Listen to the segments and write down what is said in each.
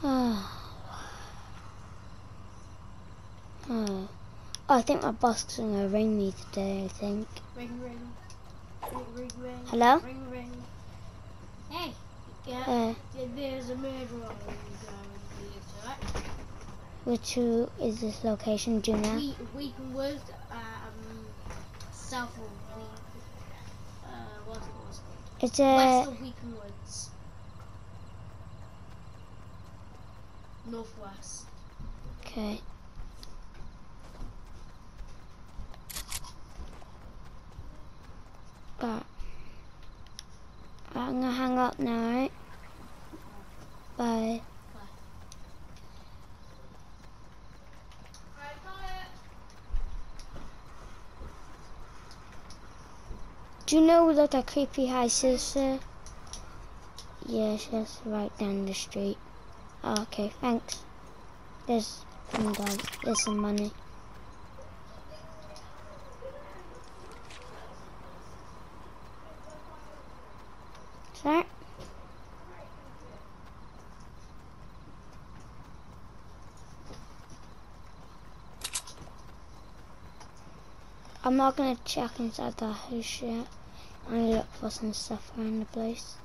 Oh, I think my boss is gonna ring me today, I think. Ring, ring. Ring, ring, ring. Hello? Ring, ring. Hey. Yeah. There's a murderer on Which is this location, do you know? Weeping Woods, south of what's it called? It's West of Weeping Woods. Northwest. Okay. But I'm gonna hang up now, right? Bye. Do you know where that creepy house is, sir? Yes, that's right down the street. Oh, okay, thanks. There's some money. Sir? I'm not gonna check inside the house yet. I'm gonna look for some stuff around the place.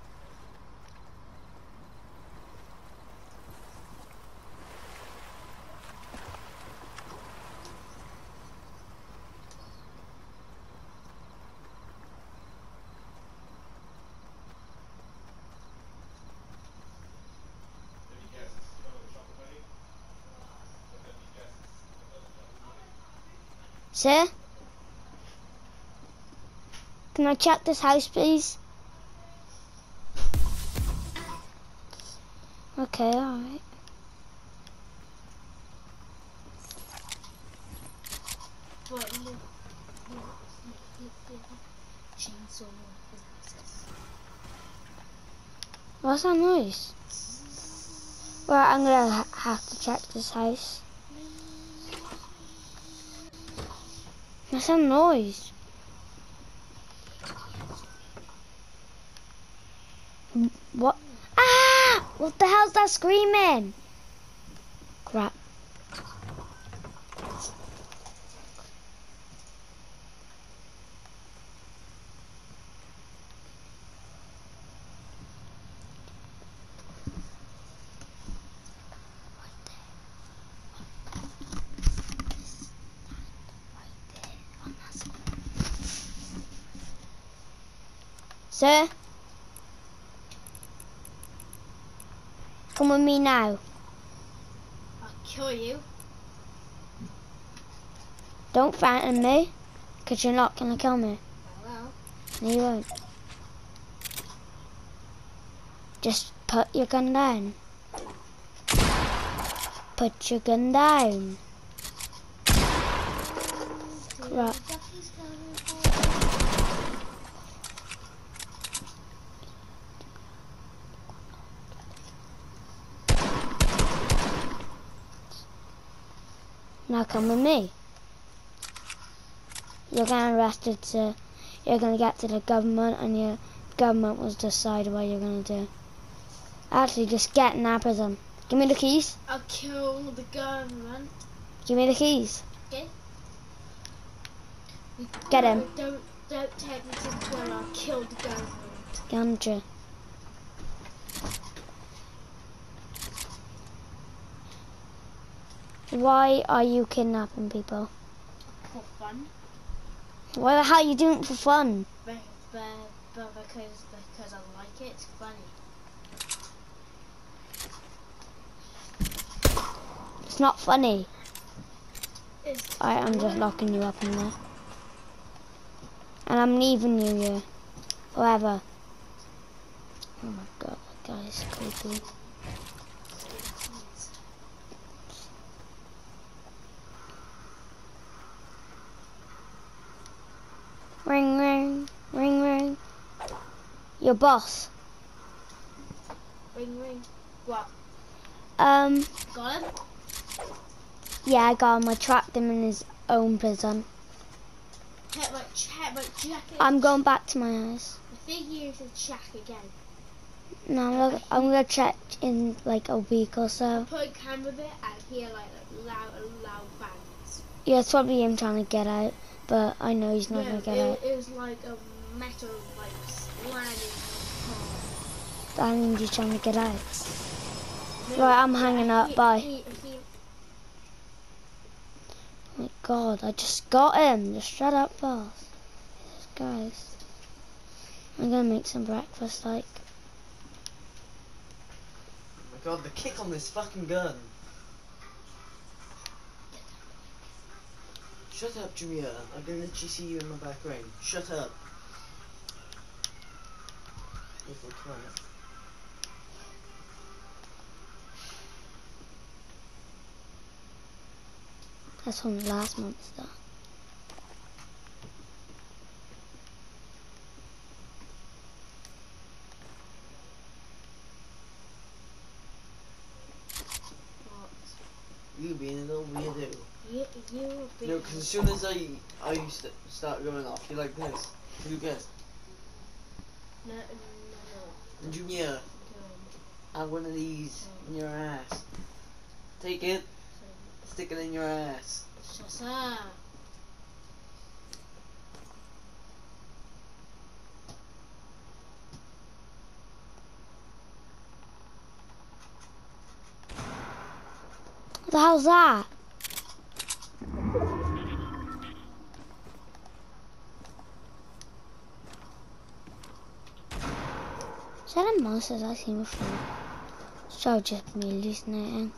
Sir? Can I check this house, please? Okay, alright. What's that noise? Right, I'm gonna have to check this house. What's that noise? What? Ah! What the hell's that screaming? Crap. Sir? Come with me now. I'll kill you. Don't threaten me, because you're not going to kill me. I will. No, you won't. Just put your gun down. Put your gun down. Crap. Now come with me. You're getting arrested, sir. You're going to get to the government and your government will decide what you're going to do. Actually, just get in that prison. Give me the keys. I'll kill the government. Give me the keys. Okay? Get him. Don't take me to the gun. I'll kill the government. Gotcha. Why are you kidnapping people? For fun. Why the hell are you doing it for fun? But because I like it. It's funny. It's not funny. It's Alright, I'm just locking you up in there. And I'm leaving you here. Forever. Oh my god, that guy is creepy. Ring, ring, ring, ring. Your boss. Ring, ring. What? Got Got him? Yeah, I got him. I trapped him in his own prison. Check my jacket. I'm going back to my house. I think you should check again. No, I'm gonna check in like a week or so. Put a camera bit and hear like loud bangs. Yeah, it's probably him trying to get out, but I know he's not gonna get out. It was like a metal like slamming on That means he's trying to get out. the car. Right, I'm hanging up. Bye. He, Oh my God, I just got him. Just shut up fast. Guys, I'm gonna make some breakfast, like. Oh my God, the kick on this fucking gun. Shut up, Jameer. I can literally see you in my back room. Shut up. Little twat. That's from last month's stuff. You being a little weirdo. you No, because as soon as I start going off, you're like this. You do this. No. And Junior, I have one of these in your ass. Take it. Stick it in your ass. Shut up. What the hell's that? Is that a monster that I seen before? So just me hallucinating.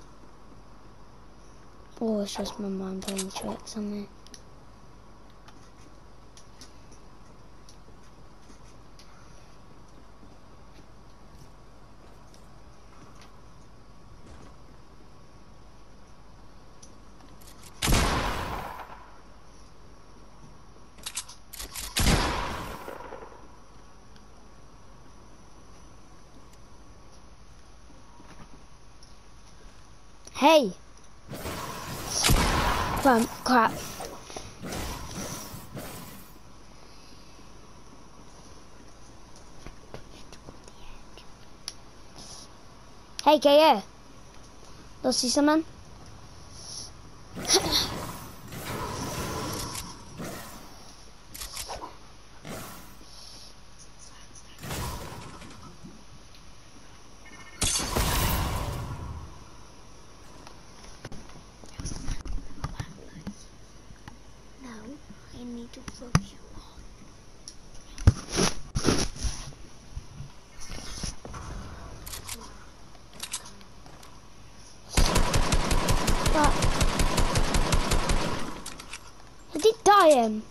Or it's just my mind playing tricks on me. Hey! Crap. Hey, KO. You'll see someone? I need to close you off. But I did die him.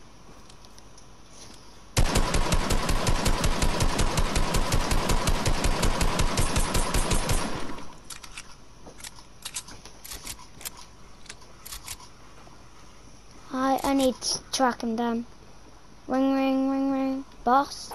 I need to track him down. Ring, ring, ring, ring. Boss?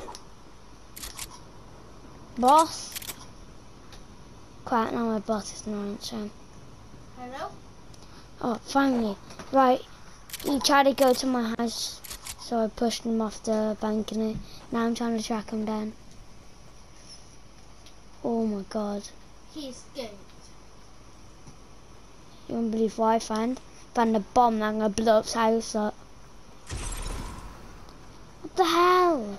Boss? Quiet now, my boss is not answering. Hello? Oh, finally. Right, he tried to go to my house, so I pushed him off the balcony. Now I'm trying to track him down. Oh my God. He escaped. You won't believe what I found? Found a bomb that I'm gonna blow up his house up. What the hell?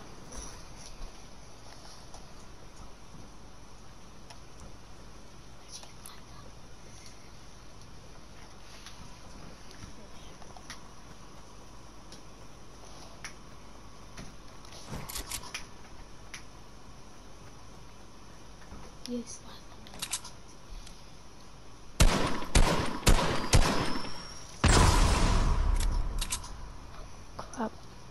Yes. Crap.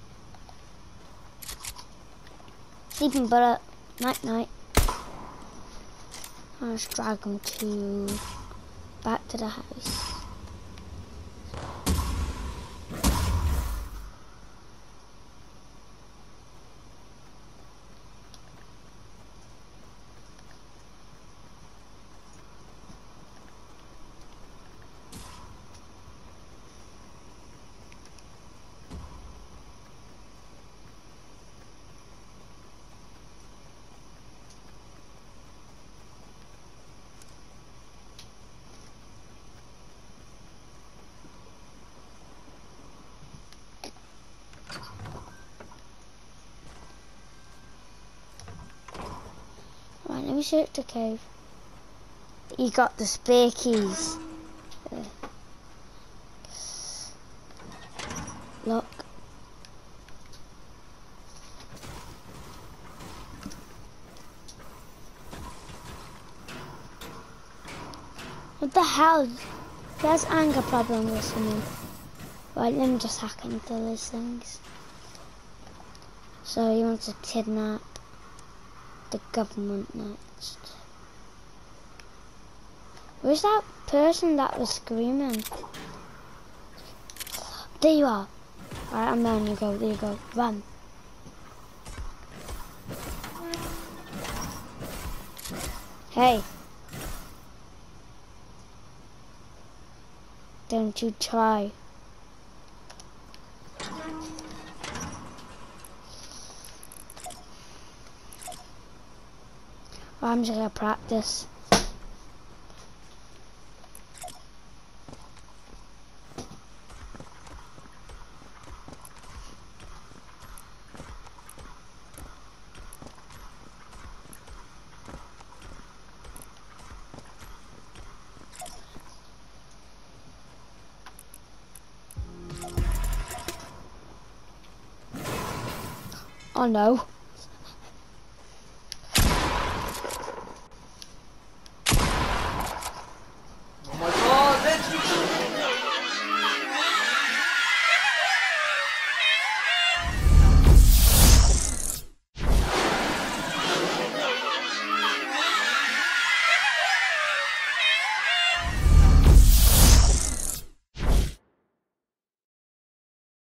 Sleeping butter. Night night. I'll just drag him back to the house. search the cave. You got the spare keys. Look. What the hell? There's anger problem listening. Right, let me just hack into these things. So he wants to kidnap the government next. Where's that person that was screaming? There you are. Alright, I'm letting you go. There you go. Run. Hey. Don't you try. I'm just gonna practice. Oh no.